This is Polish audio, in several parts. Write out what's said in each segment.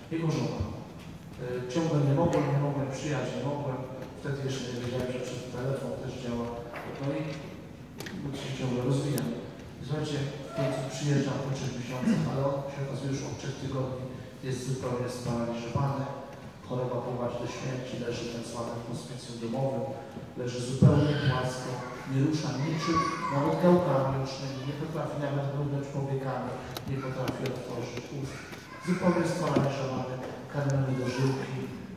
Jego żona. Ciągle nie mogłem przyjechać, nie mogłem. Wtedy jeszcze nie wiedziałem, że przez telefon też działa. No i się ciągle rozwija. Słuchajcie, w końcu przyjeżdżam po 3 miesiącach, ale on się okazuje, już od 3 tygodni jest zupełnie sparaliżowany. Choroba prowadzi do śmierci, leży w tak zwanym hospicjum domowym, leży zupełnie płasko, nie rusza niczym, nawet gałkami usznymi, nie potrafi nawet mrugnąć powiekami, nie potrafi otworzyć ust. Zupełnie sparaliżowany, karmiony do żyłki.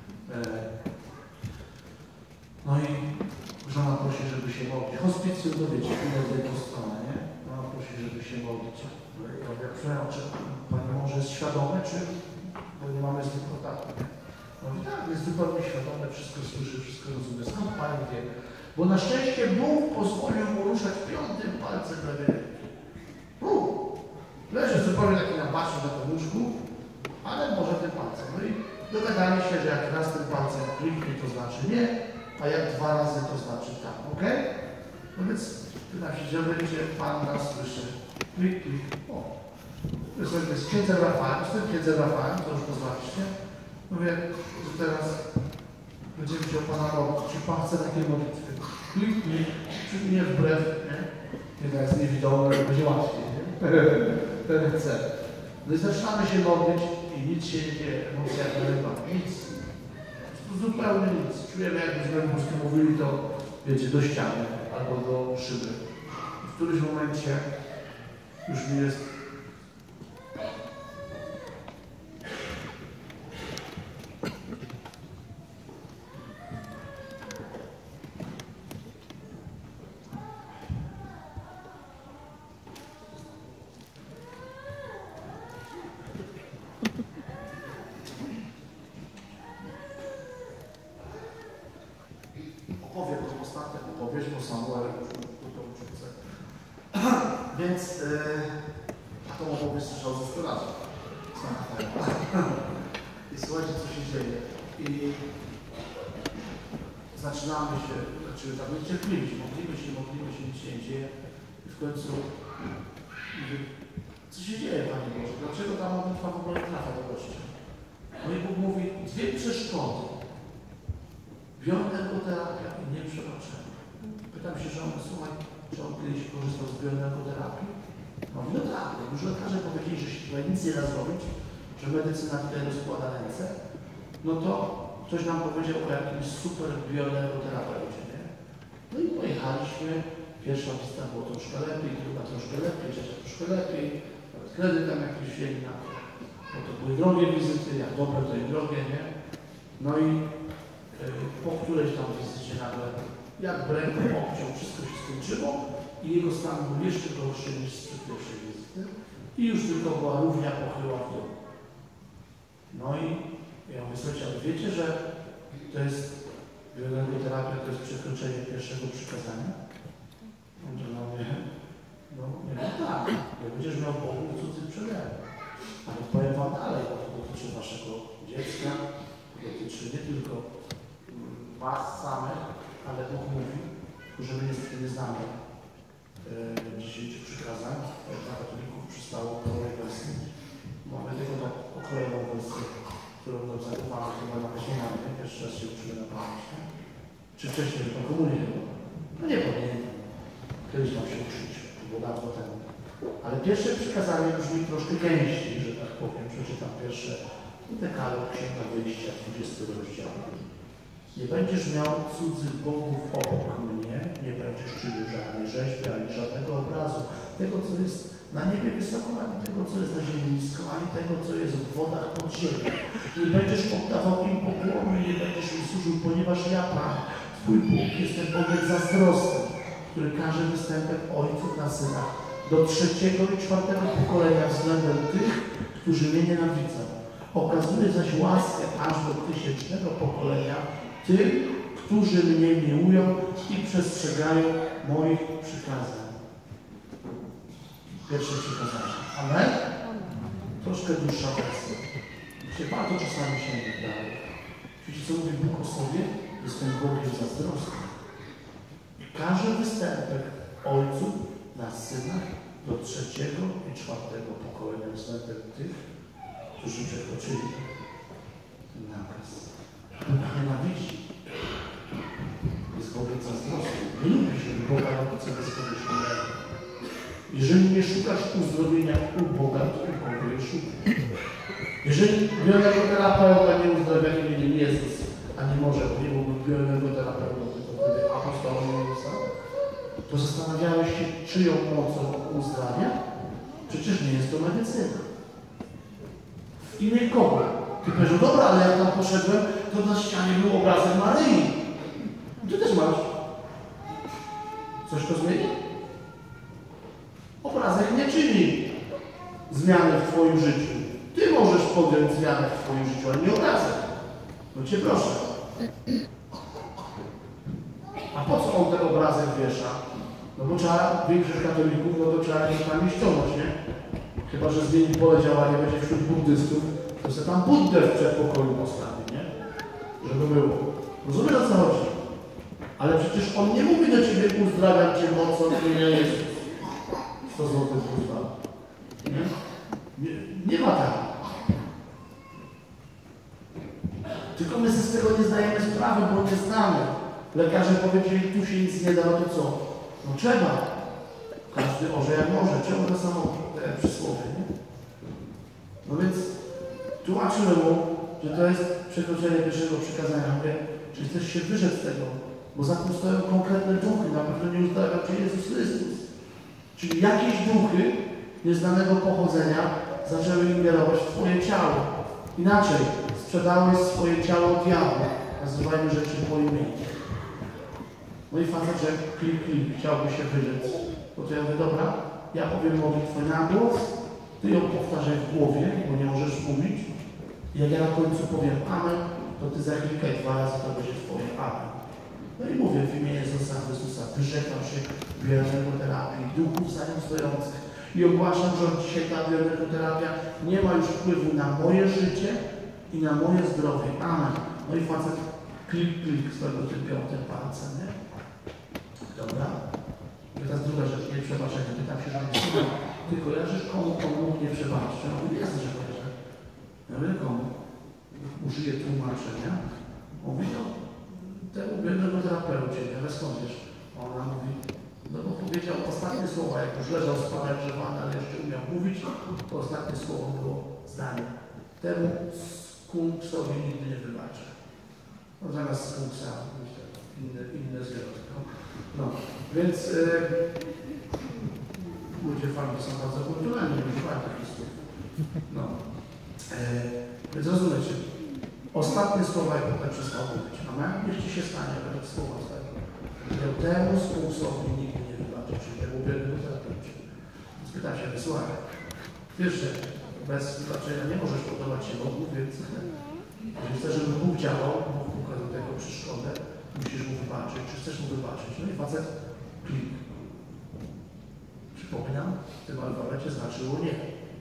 No i żona prosi, żeby się modlić. Hospicjum, to wiecie, ile w jedną stronę, nie? Ona prosi, żeby się modlić. Ja mówię, przepraszam, czy Pani może jest świadome, czy bo nie mamy z nim kontaktu, nie? No i tak, jest zupełnie świadome, wszystko słyszy, wszystko rozumie. Skąd Pani wie? Bo na szczęście Bóg pozwolił mu ruszać 5. palcem lewej ręki. Bóg! Leży zupełnie taki na baszu na tym łóżku, ale może tym palcem. No i dogadali się, że jak raz tym palcem kliknie, to znaczy nie, a jak 2 razy, to znaczy tak, ok? No więc pytam się, gdzie Pan nas słyszy. Klik, klik, o. To jest księdzem Rafałem, z tym księdzem Rafałem, to już pozwaliście. Mówię, że teraz będziemy się o Pana modlić. Czy Pan chce takie modlitwy? Klik, klik, czy nie wbrew, nie? Jedna jest niewidomna, ale będzie łatwiej, nie? Ten chce. No i zaczynamy się modlić i nic się nie dzieje, emocja wyrywa, nic. Zupełnie nic. Czujemy, jakbyśmy polskie mówili, to wiecie, do ściany albo do szyby. W którymś momencie już mi jest Więc taką opowieść słyszał ze 100 razy. I słuchajcie, co się dzieje. I zaczynamy się, znaczy tak niecierpliwi, modlimy się, nic się nie dzieje. I w końcu mówię, co się dzieje, Panie Boże? Dlaczego ta modlitwa w ogóle nie trafia do gościa? No i Bóg mówi, 2 przeszkody. Bioenergoterapia i nieprzebaczenie. Pytam się żony, słuchaj, czy on kiedyś korzystał z bioenergoterapii? Mówi, no tak, już lekarze powiedzieli, że się tutaj nic nie da zrobić, że medycyna tutaj rozkłada ręce, no to ktoś nam powiedział o jakimś super bioenergoterapeucie, nie? No i pojechaliśmy, pierwsza wizyta było troszkę lepiej, druga troszkę lepiej, trzecia troszkę lepiej, nawet kredyt tam jakiś wzięli na to, bo to były drogie wizyty, jak dobre to i drogie, nie? No i po którejś tam wizycie nagle jak ręką obciął, wszystko się skończyło i jego stan był jeszcze gorszy niż sprzed pierwszej wizyty i już tylko była równia pochyła w dół. No i ja mówię, słuchajcie, ale wiecie, że to jest bioenergoterapia, to jest przekroczenie pierwszego przykazania? On to na mnie, no nie wiem, tak, jak będziesz miał Bogu cudzy przelew. Ale powiem Wam dalej, bo to dotyczy Waszego dziecka, to dotyczy nie tylko Was samych, ale Bóg mówi, że my niestety nie znamy 10 przykazań. Dla katolików przystało kolejne wersy. Mamy tylko tak okrojoną wersję, którą nam zakupamy chyba na Wyśmienami. Pierwszy raz się uczymy na pamięć. Czy wcześniej na komunię chyba? No nie pamiętam. Kiedyś tam się uczyliśmy, to było dawno temu. Ale pierwsze przykazanie brzmi troszkę gęściej, że tak powiem. Przeczytam pierwsze dekalog Księga Wyjścia, 20 rozdziału. Nie będziesz miał cudzych bogów obok mnie, nie będziesz czynił żadnej rzeźby, ani żadnego obrazu, tego, co jest na niebie wysoko, ani tego, co jest na ziemi nisko, ani tego, co jest w wodach pod ziemią. Nie będziesz oddawał im pokłonu, nie będziesz im służył, ponieważ ja, Pan, Twój Bóg, jestem Bogiem zazdrosny, który każe występek ojców na synach do 3. i 4. pokolenia względem tych, którzy mnie nienawidzą. Okazuje zaś łaskę aż do 1000. pokolenia tym, którzy mnie miłują i przestrzegają moich przykazań. Pierwsze przykazanie. Amen? Troszkę dłuższa wersja. Się bardzo czasami sięgnie dalej. Wiecie, co mówi Bóg o sobie? Jestem Bogiem zazdrosny. I każe występek ojców na synach do 3. i 4. pokolenia względem tych, którzy przekroczyli nakaz. Bóg nienawidzi. Jest wobec zazdrosny. Nie lubi się Boga wobec bezkorysznego. Jeżeli nie szukasz uzdrowienia u Boga, to u kogo je szukasz? Jeżeli biornego terapeuta nie uzdrawia imieniem Jezus, a nie może, bo nie byłby biornego terapeuta, tylko wtedy apostołem Jezusa, to zastanawiałeś się, czyją mocą uzdrawia? Przecież nie jest to medycyna. W imię kogo? Ty powiesz, no dobra, ale jak tam poszedłem, to na ścianie był obrazek Maryi. Ty też masz. Coś to zmieni? Obrazek nie czyni zmiany w twoim życiu. Ty możesz podjąć zmianę w twoim życiu, ale nie obrazek. No cię proszę. A po co on ten obrazek wiesza? No bo trzeba, większość katolików, no to trzeba tam ściągnąć, nie? Chyba że zmieni pole działania, będzie wśród buddystów, to sobie tam Buddę w przedpokoju postawi, nie? Żeby było. Rozumiesz, o co chodzi? Ale przecież on nie mówi do ciebie, uzdrawiam cię mocą w imię Jezus. 100 zł uzdrawiam. Nie ma tak. Tylko my z tego nie zdajemy sprawy, bo nie znamy. Lekarze powiedzieli, tu się nic nie da, no to co? No trzeba. Każdy orze jak może, czemu to samo przysłowie, nie? No więc tłumaczymy mu, że to jest przekroczenie pierwszego przykazania. Mówię, czy chcesz się wyrzec z tego? Bo za tym stoją konkretne duchy, na pewno nie uzdrawia cię Jezus Chrystus. Czyli jakieś duchy nieznanego pochodzenia zaczęły ingerować w twoje ciało. Inaczej, sprzedałeś swoje ciało diabłu. Nazywajmy rzeczy po imieniu. No i facet, że klik, chciałby się wyrzec. No to ja mówię, dobra, ja powiem modlitwę na głos, ty ją powtarzaj w głowie, bo nie możesz mówić. Jak ja na końcu powiem amen, to ty zaklikaj 2 razy, to będzie twoje amen. No i mówię w imię Jezusa Chrystusa, wyrzekam się bioenergoterapii, duchów za nią stojących i ogłaszam, że od dzisiaj ta bioenergoterapia nie ma już wpływu na moje życie i na moje zdrowie. Amen. No i facet klik z tego tym 5 palcem, nie? Dobra? I teraz druga rzecz, nie przebaczenie. Pytam się, że nie ty kojarzysz, komu on mógł nie przebaczyć? Ja mówię, jasne, że kojarzę. Ja mówię, komu? Użyję tłumaczenia. Mówi, no, temu biednemu terapeucie, ale skąd wiesz? Ona mówi, no bo powiedział ostatnie słowa, jak już leżał spalać grzewany, ale jeszcze umiał mówić, to ostatnie słowo było zdanie. Temu skunksowi nigdy nie wybaczę. No zamiast skunksa, inne zwierzątko. No, więc ludzie fani są bardzo kulturalni, nie używają takich słów. No, więc rozumiecie. Ostatnie słowa, jak potem przestał mówić. Amen? Niech ci się stanie, jak słowa stają. Temu skunksowi nigdy nie wybaczę, czyli temu biednemu terapeucie. Więc pytam się, wysłuchaj. Wiesz, że bez wybaczenia nie możesz podobać się Bogu, więc jeżeli chcesz, żeby Bóg działał, Bóg ukazał tego przeszkodę, musisz mu wybaczyć. Czy chcesz mu wybaczyć? No i facet klik. Przypominam, w tym alfabecie znaczyło nie.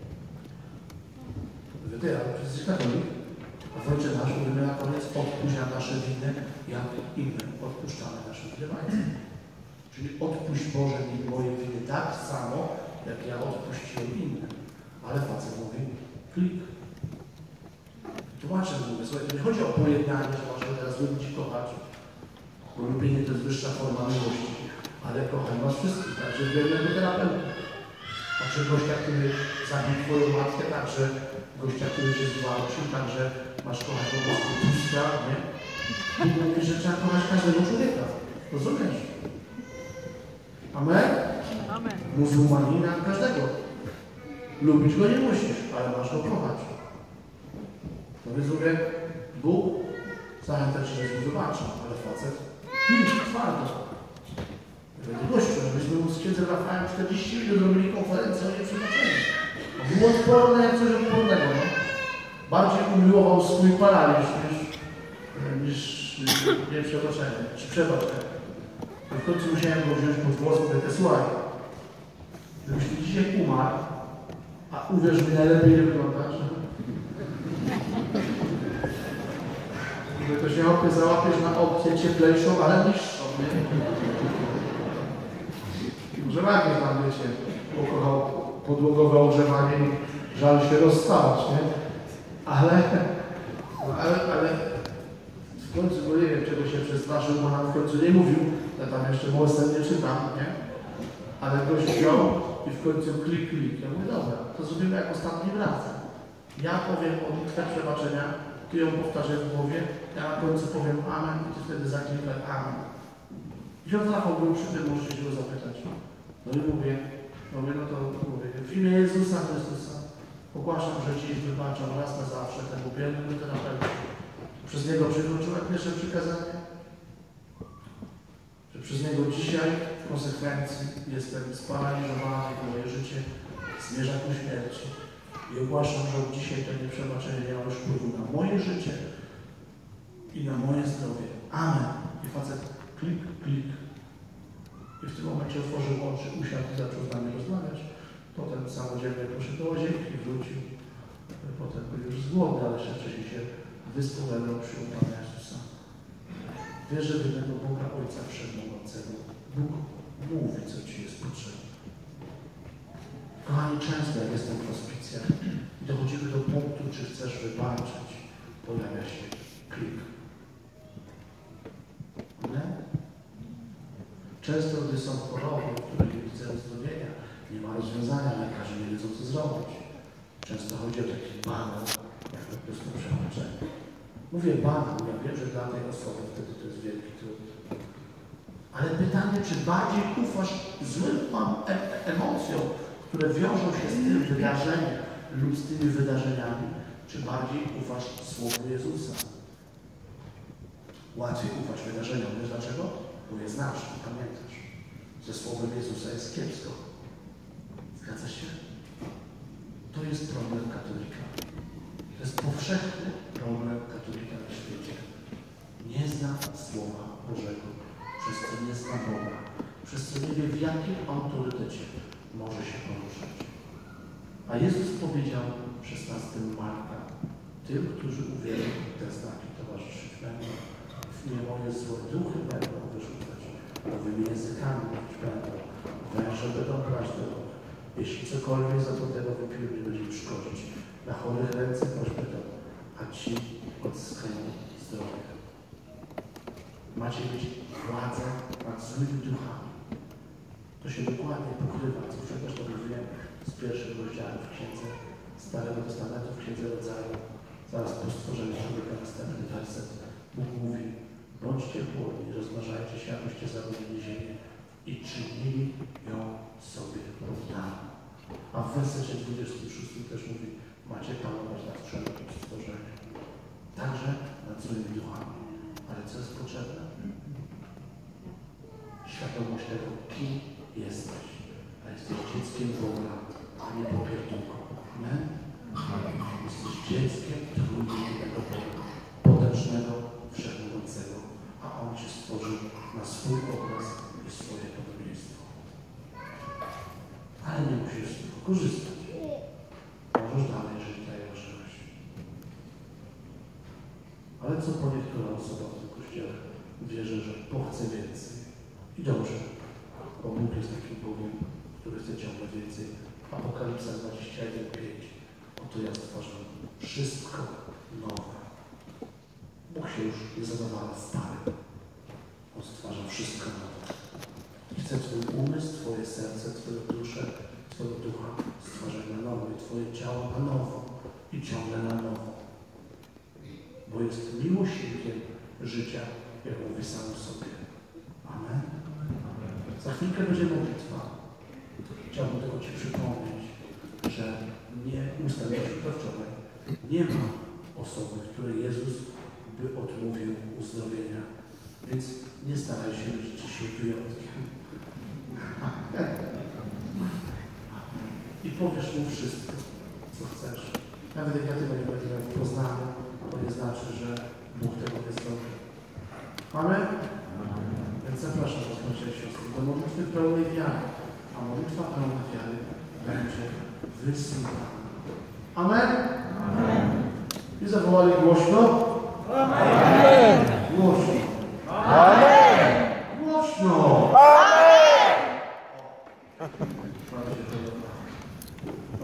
Mówię, ty, ale przecież jesteś katolik. A w Ojcze Nasz mówimy na koniec, odpuść nam nasze winy, jak i my odpuszczamy naszym winowajcom. Czyli odpuść Boże mi moje winy tak samo, jak ja odpuściłem innym. Ale facet mówi, klik. Tłumaczę, mówię, słuchaj, to nie chodzi o pojednanie, że masz teraz lubić i kochać, bo lubienie to jest wyższa forma miłości, ale kochaj masz wszystkich, także wiernego terapeuta. Także gościa, który zabił twoją matkę, także gościa, który się zwalczył, także masz kochać po prostu Tuska, nie? I mówi, że trzeba kochać każdego człowieka. Rozumiesz? Amen? Amen. Muzułmanina, każdego. Lubić go nie musisz, ale masz go kochać. No więc mówię, Bóg zachęca cię, żebyś zobaczył, ale facet twardo. Będzie gościu, żebyśmy z księdzem Rafałem 40 minut zrobili konferencję o nieprzebaczeniu. Był odporny jak coś odpornego, no. Bardziej umiłował swój paraliż niż nieprzebaczenie, czy przebaczenie. I w końcu musiałem go wziąć pod włos, mówię, słuchaj, gdybyś mi dzisiaj umarł, a uwierz mi, najlepiej nie wyglądasz. To się opie załapiesz na opcję cieplejszą, ale niższą, nie? Może ładnie tam, wiecie, pokochał podłogowe ogrzewanie i żal się rozstawać, nie? Ale zaważył, bo nam w końcu nie mówił, ja tam jeszcze mocno nie czytam, nie? Ale goś wziął i w końcu klik. Ja mówię, dobra, to zrobimy jak ostatnim razem. Ja powiem modlitwę przebaczenia, ty ją powtarzaj w głowie, ja na końcu powiem amen i ty wtedy zaklikaj amen. I ksiądz Rafał był przy tym, możecie się go zapytać. No i mówię, no to mówię, w imię Jezusa Chrystusa ogłaszam, że Ci wybaczam raz na zawsze temu biednemu terapeucie. Przez niego przekroczyłem pierwsze przykazanie, że przez niego dzisiaj w konsekwencji jestem sparaliżowany, moje życie zmierza ku śmierci. I ogłaszam, że od dzisiaj to nieprzebaczenie nie ma już wpływu na moje życie i na moje zdrowie. Amen. I facet klik. I w tym momencie otworzył oczy, usiadł i zaczął z nami rozmawiać. Potem samodzielnie poszedł do łazienki, wrócił. Potem był już głodny, ale jeszcze wcześniej się wyspowiadał przy Pana Jezusa. Wierzę w jednego Boga Ojca Wszechmogącego. Bóg mówi, co Ci jest potrzebne. Kochani, często jak jestem w hospicjach i dochodzimy do punktu, czy chcesz wybaczyć, pojawia się klik. Nie? Często, gdy są choroby, w których nie widzę uzdrowienia, nie ma rozwiązania, lekarze nie wiedzą, co zrobić. Często chodzi o taki banał, jak po prostu przebaczenie. Mówię banał, ja wiem, że dla tej osoby wtedy to jest wielki trud. Ale pytanie, czy bardziej ufasz złym emocjom, które wiążą się z tym wydarzeniem lub z tymi wydarzeniami, czy bardziej ufasz Słowu Jezusa? Łatwiej ufać wydarzeniom. Wiesz dlaczego? Bo je znasz, pamiętasz. Ze Słowem Jezusa jest kiepsko. Zgadza się? To jest problem katolika. To jest powszechny problem katolika na świecie. Nie zna Słowa Bożego, przez co nie zna Boga, przez co nie wie, w jakim autorytecie może się poruszać. A Jezus powiedział w 16 Marka, tym, którzy uwierzą, te znaki towarzyszyć będą. W imię moje złe duchy będą wyrzucać, nowymi językami mówić będą, węże będą brać do rąk. Jeśli cokolwiek za to tego wypił, nie będzie im szkodzić. Na chorych ręce pośpiewam, a ci odzyskają zdrowie. Macie mieć władzę nad złymi duchami. To się dokładnie pokrywa, co przecież to mówiłem z pierwszych rozdziałów w Księdze Starego Testamentu, w Księdze Rodzaju. Zaraz po stworzeniu człowieka następny werset. Bóg mówi, bądźcie płodni, rozmnażajcie się, abyście zarodnili ziemię i czynili ją sobie poddaną. A w wersecie 26 też mówi, macie panować nad wszelkim stworzeniem. Także nad złymi duchami. Ale co jest potrzebne? Świadomość tego, kim jesteś. A jesteś dzieckiem Boga, a nie popierdółką. Amen? Jesteś dzieckiem trójjedynego Boga, potężnego, wszechmogącego, a On Cię stworzył na swój obraz i swoje podobieństwo. Ale nie musisz z tego korzystać. Możesz dalej żyć, tak jak żyłeś. Ale co po niektóra osoba w tym Kościele wierzy, że pochce więcej. I dobrze, bo Bóg jest takim Bogiem, który chce ciągle więcej. Apokalipsa 21:5. Oto ja stwarzam wszystko nowe. Bóg się już nie zadowala starym. On stwarza wszystko nowe. I chce Twój umysł, Twoje serce, Twoją duszę, Twojego ducha stwarzać na nowo i Twoje ciało na nowo i ciągle na nowo. Bo jest miłosierdziem życia, jak mówi sam sobie. Amen. Za chwilkę będzie modlitwa. Chciałbym tylko Ci przypomnieć, że nie ustaliliśmy to wczoraj. Nie ma osoby, której Jezus by odmówił uzdrowienia. Więc nie staraj się być dzisiaj wyjątkiem. I powiesz Mu wszystko, co chcesz. Nawet jak ja tego nie będę miał w Poznaniu, to nie znaczy, że Bóg tego nie zrobi. Amen? Więc zapraszam Was, bracia i siostry, do modlitwy pełnej wiary. A modlitwa pełna wiary będzie wysłuchana. Amen? Amen. I zawołali głośno. Amen. Głośno. Amen.